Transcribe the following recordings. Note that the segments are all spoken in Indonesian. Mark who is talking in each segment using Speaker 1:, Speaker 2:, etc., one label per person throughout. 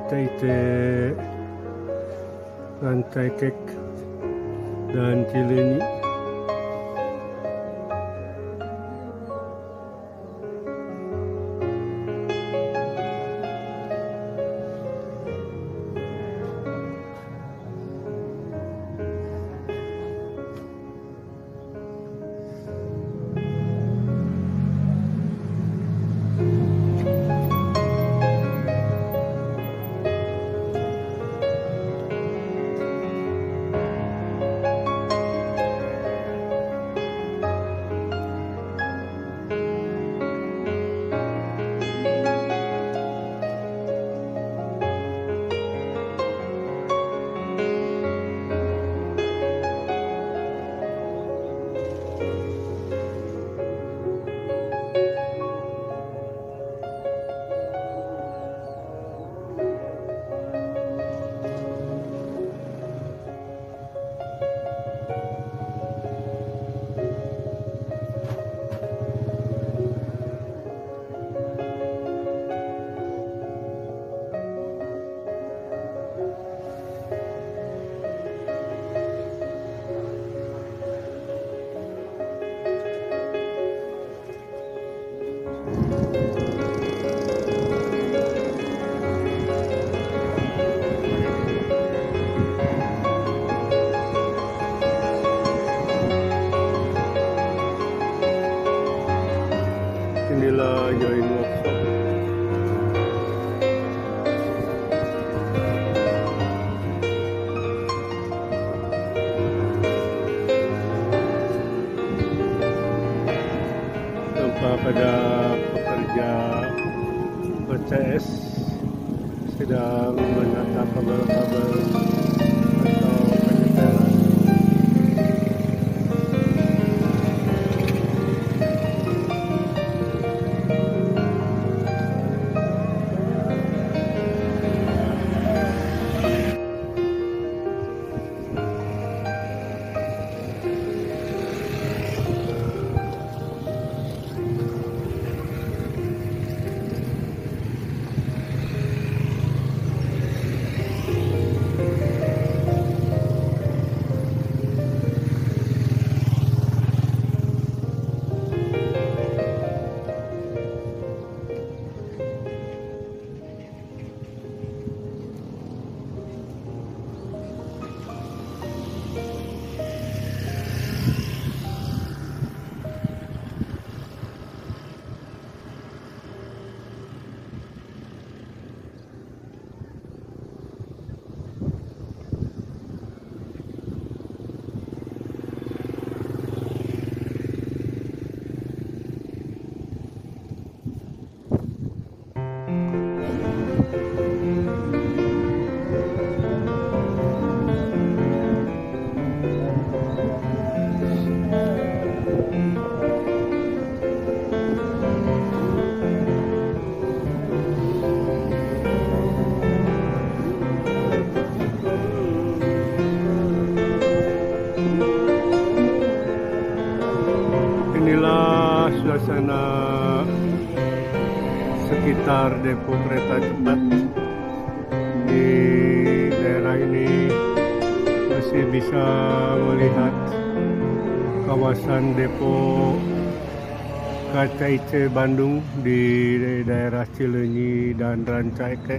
Speaker 1: KTT Rancaikek dan Cileunyi. Inilah join workshop. Tanpa pada pekerja PCS sedang menata kabel-kabel atau penyetelan. Inilah suasana sekitar depo kereta cepat di daerah ini. Masih bisa melihat kawasan depo KCIC Bandung di daerah Cileunyi dan Rancaikek.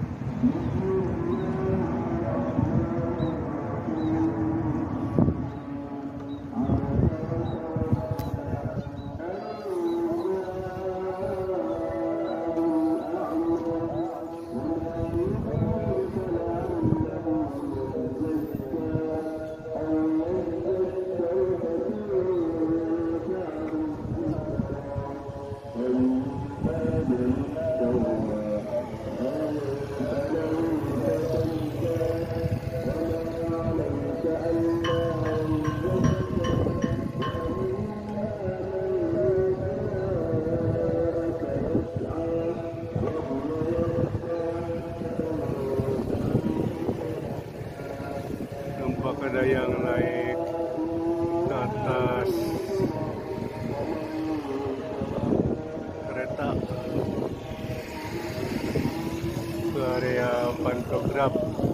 Speaker 1: ada yang naik ke atas kereta ke area Sedap.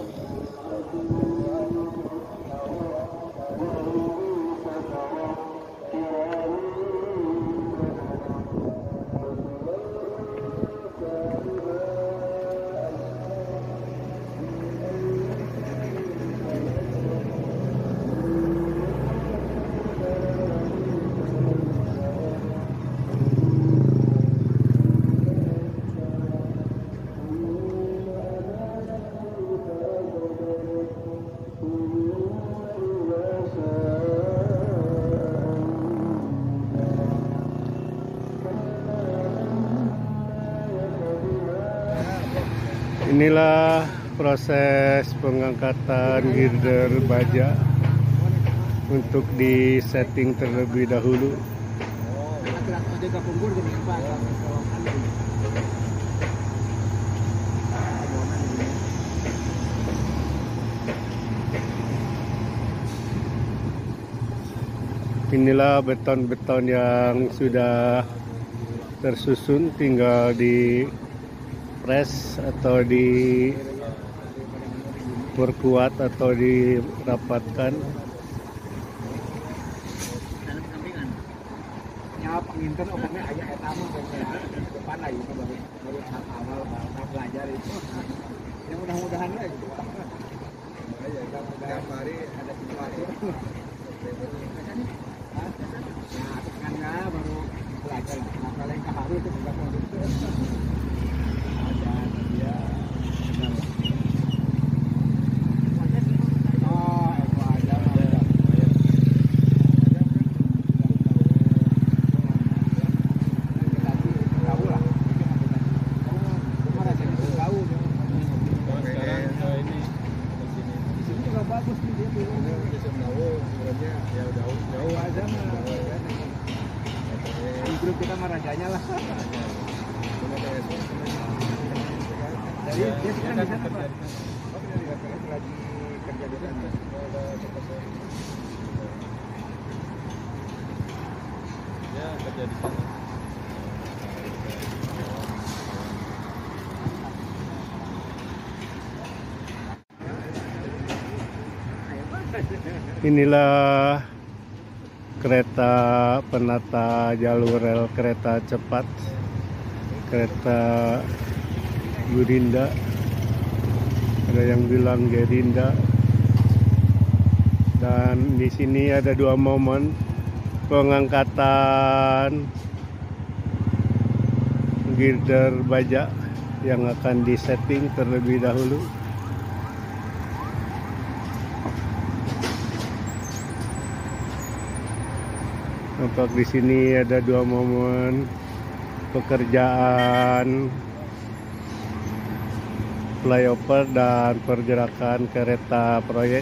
Speaker 1: Inilah proses pengangkatan girder baja untuk disetting terlebih dahulu. Inilah beton-beton yang sudah tersusun, tinggal di press atau diperkuat atau dirapatkan.
Speaker 2: Ya penginten obatnya ayah etama depan lagi baru tahap awal tahap belajar itu. Yang mudah-mudahan lah gitu. Ya mudah-mudahan mari ada sesuatu. Nah, baru belajar. Nah, kalau yang keharu itu juga kondisi. Bagus nih dia tuh. Ya jauh aja mah. Di grup kita mah rajanya lah. Jadi dia sekarang di sana Pak. Oh benar ya, lagi kerja di sana. Ya kerja di sana.
Speaker 1: Inilah kereta penata jalur rel kereta cepat, kereta Gurinda, ada yang bilang Gerinda. Dan di sini ada dua momen pengangkatan girder baja yang akan disetting terlebih dahulu. Nampak di sini ada dua momen pekerjaan flyover dan pergerakan kereta proyek.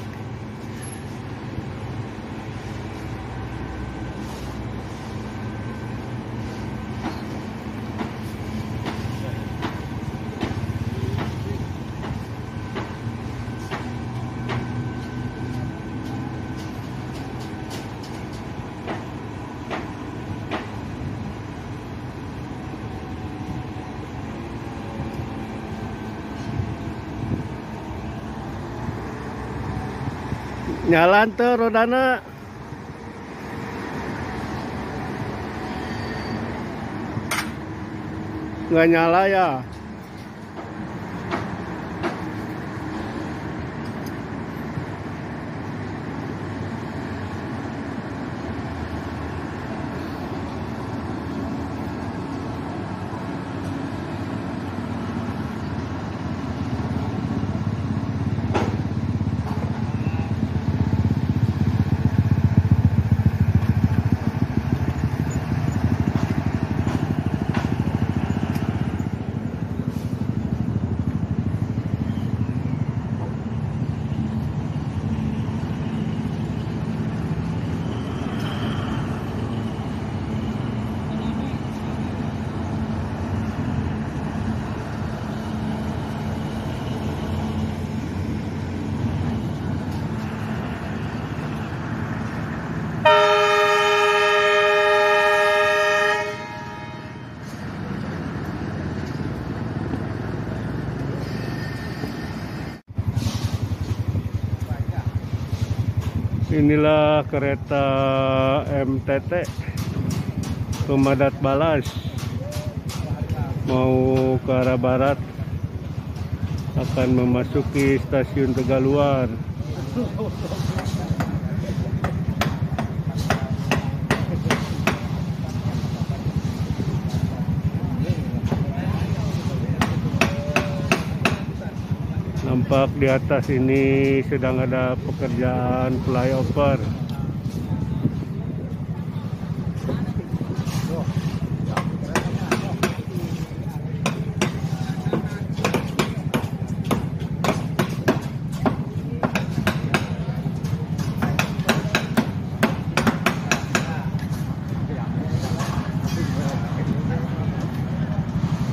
Speaker 1: Nyalan tuh rodana. Nggak nyala ya. Inilah kereta MTT Pemadat Balas mau ke arah barat, akan memasuki stasiun Tegaluar. Nampak di atas ini sedang ada pekerjaan flyover.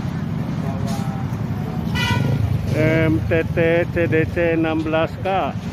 Speaker 1: MTT CDC 16K